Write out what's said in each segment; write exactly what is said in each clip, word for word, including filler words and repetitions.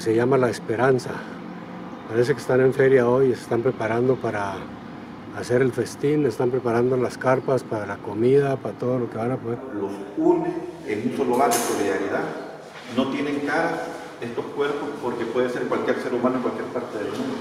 se llama La Esperanza. Parece que están en feria hoy, se están preparando para hacer el festín, están preparando las carpas para la comida, para todo lo que van a poder. Los une en un solo acto de solidaridad. No tienen cara estos cuerpos porque puede ser cualquier ser humano en cualquier parte del mundo.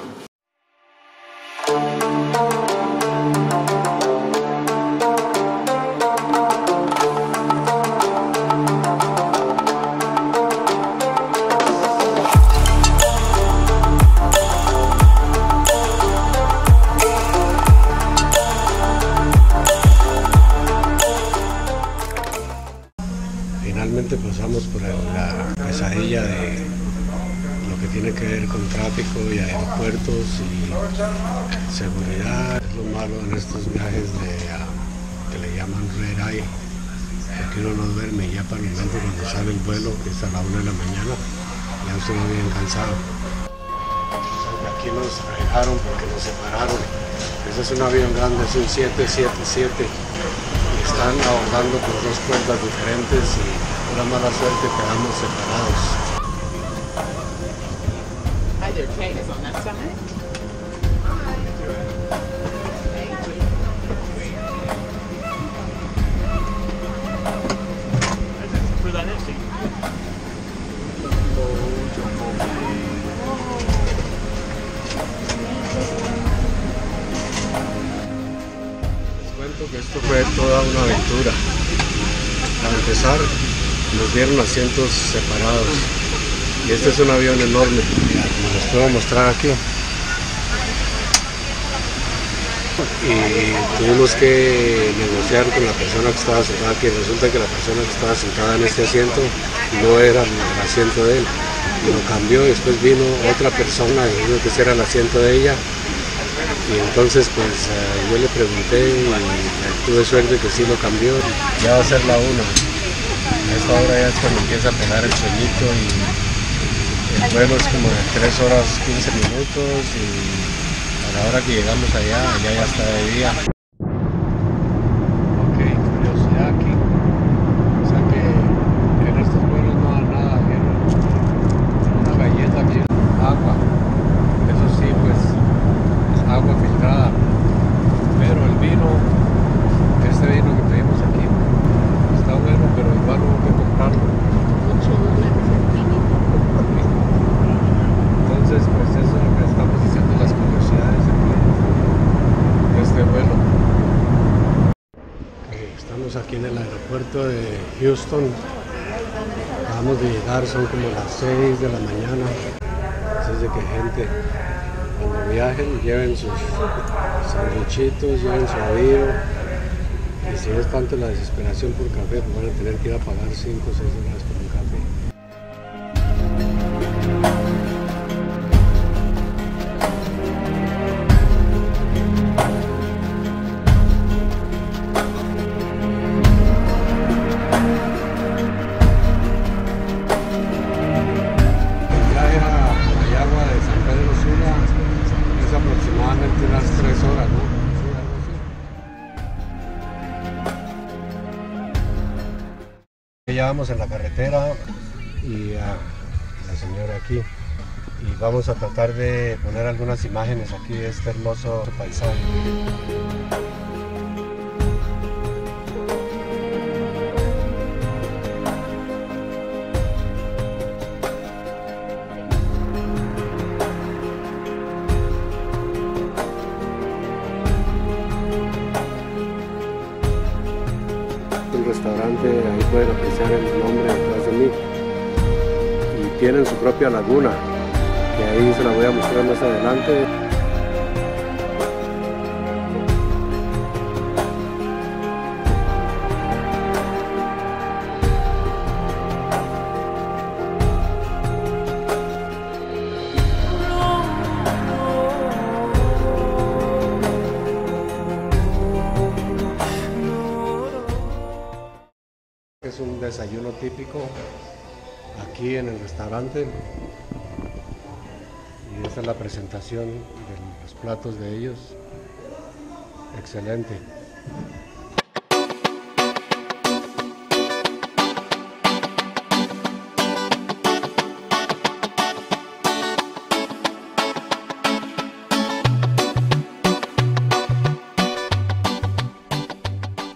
Finalmente pasamos por la pesadilla de lo que tiene que ver con tráfico y aeropuertos y seguridad. Es lo malo en estos viajes de, uh, que le llaman red eye, porque uno no duerme ya para el momento cuando sale el vuelo, que es a la una de la mañana, ya estoy bien cansado. Aquí nos dejaron porque nos separaron. Ese es un avión grande, es un siete siete siete. Están abordando por dos puertas diferentes y por la mala suerte quedamos separados. Either train is on that side. Que esto fue toda una aventura. Para empezar, nos dieron asientos separados y este es un avión enorme, como les puedo mostrar aquí, y tuvimos que negociar con la persona que estaba sentada aquí. Resulta que la persona que estaba sentada en este asiento no era el asiento de él y lo cambió. Después vino otra persona y dijo que ese era el asiento de ella. Y entonces pues uh, yo le pregunté y tuve suerte que sí lo cambió. Ya va a ser la una. A esta hora ya es cuando empieza a pegar el sueñito y el vuelo es como de tres horas quince minutos y a la hora que llegamos allá, allá ya está de día. Ok, curiosidad aquí. O sea que en estos vuelos no da nada, viene una galleta aquí, agua. Eso sí, pues agua filtrada, pero el vino, este vino que pedimos aquí, está bueno, pero igual hubo que comprarlo. Entonces, pues eso es lo que estamos diciendo, las curiosidades de este vuelo. Okay, estamos aquí en el aeropuerto de Houston, acabamos de llegar, son como las seis de la mañana, así es de que gente, cuando viajen, lleven sus sandwichitos, lleven su avío. Y si es tanto la desesperación por café, pues van a tener que ir a pagar cinco o seis dólares por un café. El viaje a Mayagua de San Pedro Sula es aproximadamente unas tres horas, ¿no? Sí, algo así. Ya vamos en la carretera y a la señora aquí y vamos a tratar de poner algunas imágenes aquí de este hermoso paisaje. Restaurante, ahí pueden apreciar el nombre detrás de mí y tienen su propia laguna, que ahí se la voy a mostrar más adelante. Es un desayuno típico aquí en el restaurante y esta es la presentación de los platos de ellos. Excelente.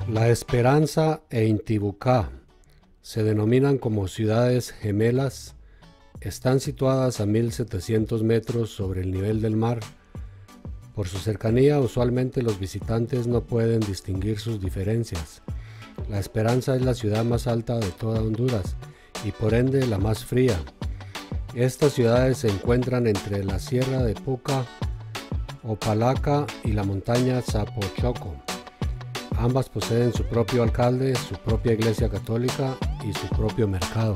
La Esperanza e Intibucá se denominan como ciudades gemelas. Están situadas a mil setecientos metros sobre el nivel del mar. Por su cercanía, usualmente los visitantes no pueden distinguir sus diferencias. La Esperanza es la ciudad más alta de toda Honduras y por ende la más fría. Estas ciudades se encuentran entre la Sierra de Puca, Opalaca y la montaña Zapochoco. Ambas poseen su propio alcalde, su propia iglesia católica y su propio mercado.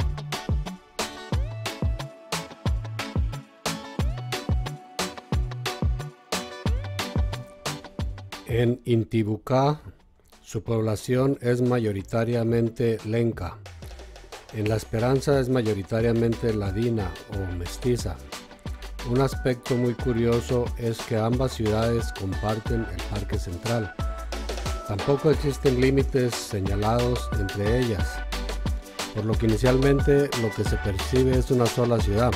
En Intibucá, su población es mayoritariamente lenca. En La Esperanza es mayoritariamente ladina o mestiza. Un aspecto muy curioso es que ambas ciudades comparten el Parque Central. Tampoco existen límites señalados entre ellas, por lo que inicialmente lo que se percibe es una sola ciudad.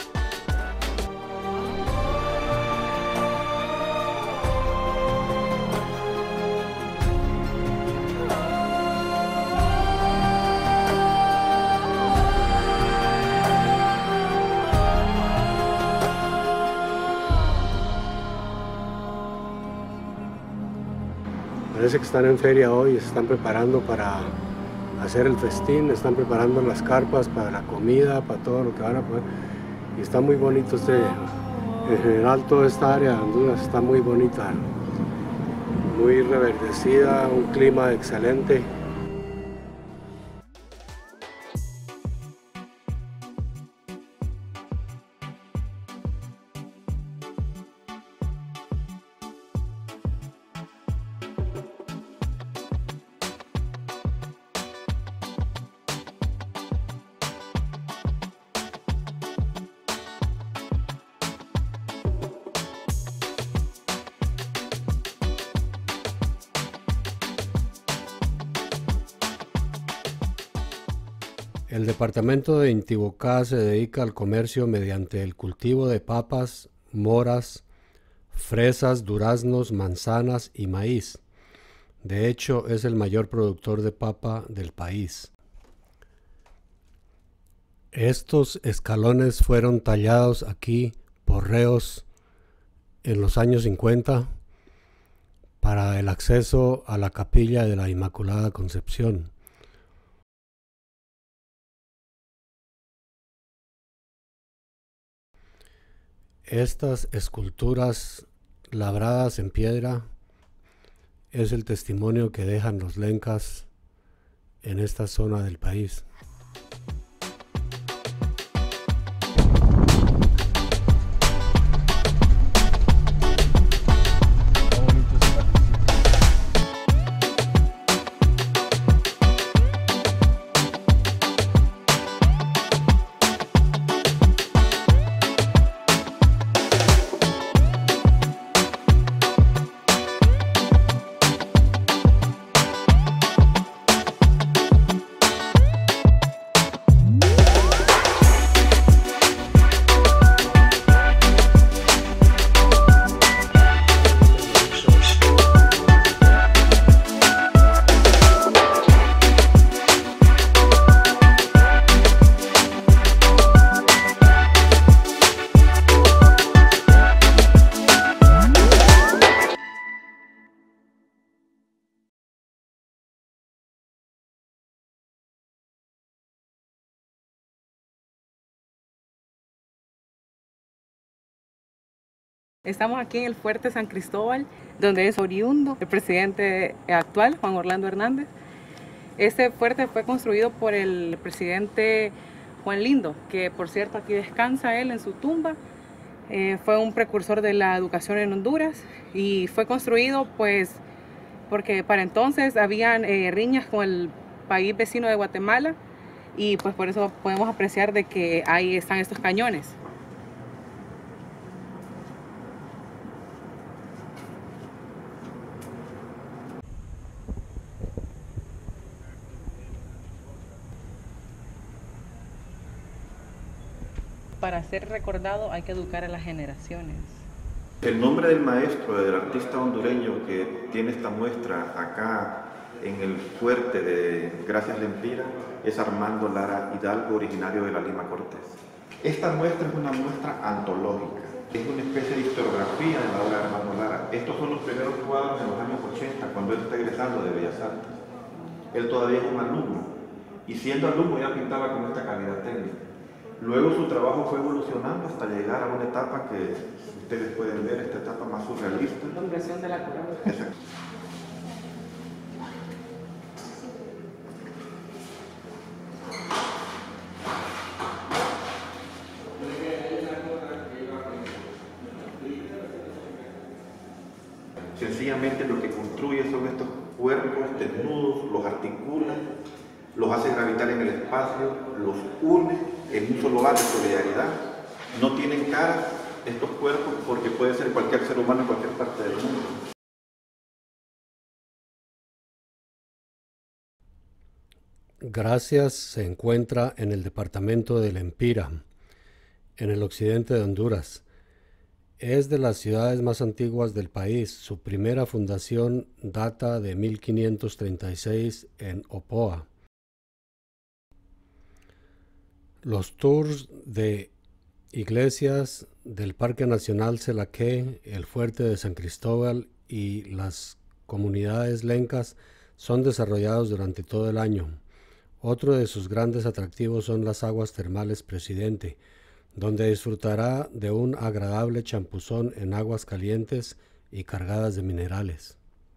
Parece que están en feria hoy, se están preparando para hacer el festín, están preparando las carpas para la comida, para todo lo que van a poner. Y está muy bonito este, en general toda esta área de Honduras está muy bonita, muy reverdecida, un clima excelente. El departamento de Intibucá se dedica al comercio mediante el cultivo de papas, moras, fresas, duraznos, manzanas y maíz. De hecho, es el mayor productor de papa del país. Estos escalones fueron tallados aquí por reos en los años cincuenta para el acceso a la capilla de la Inmaculada Concepción. Estas esculturas labradas en piedra es el testimonio que dejan los lencas en esta zona del país. Estamos aquí en el Fuerte San Cristóbal, donde es oriundo el presidente actual, Juan Orlando Hernández. Este fuerte fue construido por el presidente Juan Lindo, que por cierto aquí descansa él en su tumba. Eh, fue un precursor de la educación en Honduras y fue construido pues porque para entonces habían eh, riñas con el país vecino de Guatemala y pues por eso podemos apreciar de que ahí están estos cañones. Para ser recordado hay que educar a las generaciones. El nombre del maestro, del artista hondureño que tiene esta muestra acá en el fuerte de Gracias Lempira es Armando Lara Hidalgo, originario de la Lima Cortés. Esta muestra es una muestra antológica, es una especie de historiografía de la obra de Armando Lara. Estos son los primeros cuadros de los años ochenta, cuando él está egresando de Bellas Artes. Él todavía es un alumno, y siendo alumno ya pintaba con esta calidad técnica. Luego su trabajo fue evolucionando hasta llegar a una etapa que ustedes pueden ver, esta etapa más surrealista. La impresión de la corona. Exacto. Sencillamente lo que construye son estos cuerpos desnudos, los articula, los hace gravitar en el espacio, los une en un solo acto de solidaridad. No tienen cara estos cuerpos porque puede ser cualquier ser humano en cualquier parte del mundo. Gracias se encuentra en el departamento de Lempira, en el occidente de Honduras. Es de las ciudades más antiguas del país. Su primera fundación data de mil quinientos treinta y seis en Opoa. Los tours de iglesias del Parque Nacional Celaqué, el Fuerte de San Cristóbal y las comunidades lencas son desarrollados durante todo el año. Otro de sus grandes atractivos son las aguas termales Presidente, donde disfrutará de un agradable champuzón en aguas calientes y cargadas de minerales.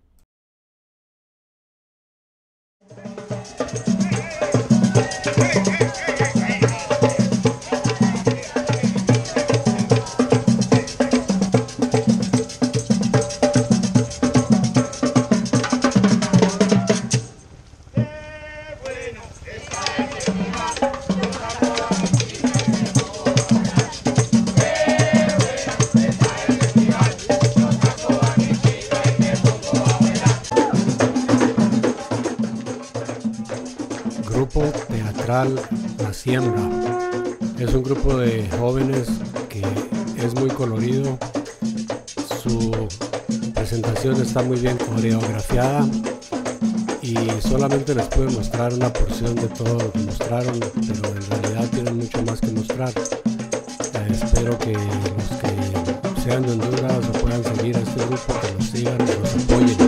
Grupo teatral La Siembra es un grupo de jóvenes que es muy colorido. Su presentación está muy bien coreografiada y solamente les puedo mostrar una porción de todo lo que mostraron, pero en realidad tienen mucho más que mostrar. Eh, espero que los que sean de Honduras o puedan seguir a este grupo, que los sigan y los apoyen.